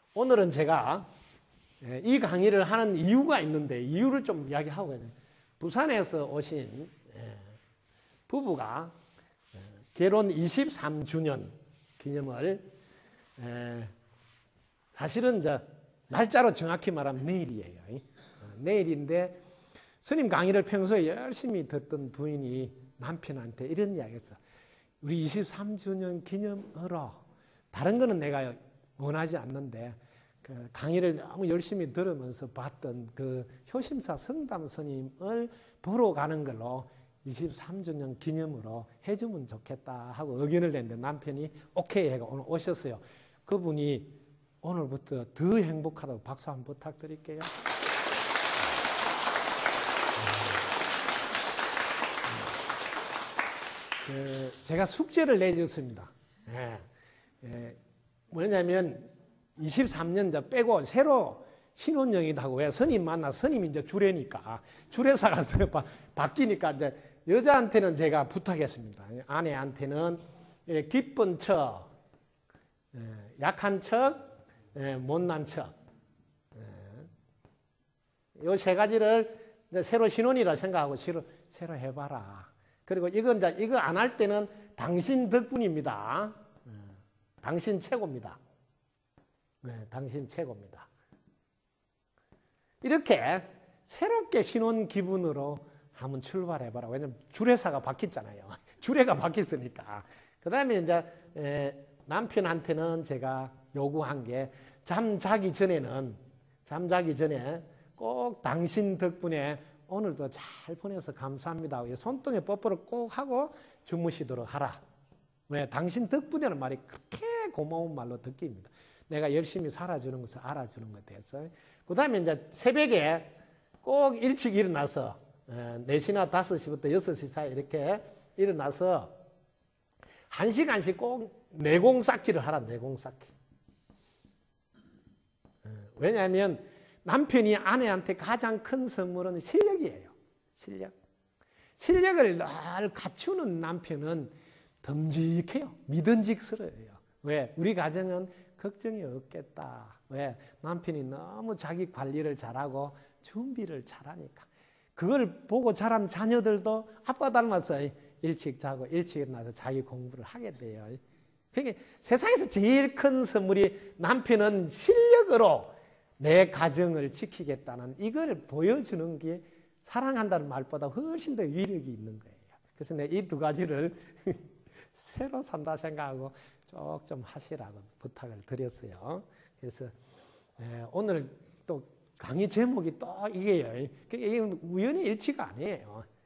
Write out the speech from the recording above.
오늘은 제가 이 강의를 하는 이유가 있는데 이유를 좀 이야기하고 가야 돼요. 부산에서 오신 부부가 결혼 23주년 기념을 사실은 이제 날짜로 정확히 말하면 내일이에요. 내일인데 스님 강의를 평소에 열심히 듣던 부인이 남편한테 이런 이야기했어. 우리 23주년 기념으로 다른 거는 내가 원하지 않는데 그 강의를 너무 열심히 들으면서 봤던 그 효심사 성담 스님을 보러 가는 걸로 23주년 기념으로 해주면 좋겠다 하고 의견을 냈는데 남편이 오케이 해가 오늘 오셨어요. 그분이 오늘부터 더 행복하다고 박수 한번 부탁드릴게요. 제가 숙제를 내줬습니다. 뭐냐면 23년 빼고 새로 신혼여행이다 하고 왜 스님 만나 스님이 이제 주례니까 주례사가 바뀌니까 이제 여자한테는 제가 부탁했습니다. 아내한테는 기쁜 척, 약한 척, 못난 척. 이 세 가지를 새로 신혼이라 생각하고 새로 해봐라. 그리고 이거 안 할 때는 당신 덕분입니다. 당신 최고입니다. 당신 최고입니다. 이렇게 새롭게 신혼 기분으로 한번 출발해봐라. 왜냐면 주례사가 바뀌었잖아요. 주례가 바뀌었으니까. 그 다음에 이제 남편한테는 제가 요구한 게 잠자기 전에 꼭 당신 덕분에 오늘도 잘 보내서 감사합니다. 손등에 뽀뽀를 꼭 하고 주무시도록 하라. 왜? 당신 덕분이라는 말이 그렇게 고마운 말로 듣기입니다. 내가 열심히 살아주는 것을 알아주는 것 돼서. 그 다음에 이제 새벽에 꼭 일찍 일어나서 4시나 5시부터 6시 사이 이렇게 일어나서 1시간씩 꼭 내공 쌓기를 하라. 내공 쌓기. 왜냐하면 남편이 아내한테 가장 큰 선물은 실력이에요. 실력을 늘 갖추는 남편은 듬직해요. 믿음직스러워요. 왜? 우리 가정은 걱정이 없겠다. 왜? 남편이 너무 자기 관리를 잘하고 준비를 잘하니까. 그걸 보고 자란 자녀들도 아빠 닮아서 일찍 자고 일찍 일어나서 자기 공부를 하게 돼요. 그러니까 세상에서 제일 큰 선물이 남편은 실력으로 내 가정을 지키겠다는 이걸 보여주는 게 사랑한다는 말보다 훨씬 더 위력이 있는 거예요. 그래서 내가 이 두 가지를 새로 산다 생각하고 좀 하시라고 부탁을 드렸어요. 그래서 오늘 또 강의 제목이 또 이게요. 이게 우연히 일치가 아니에요.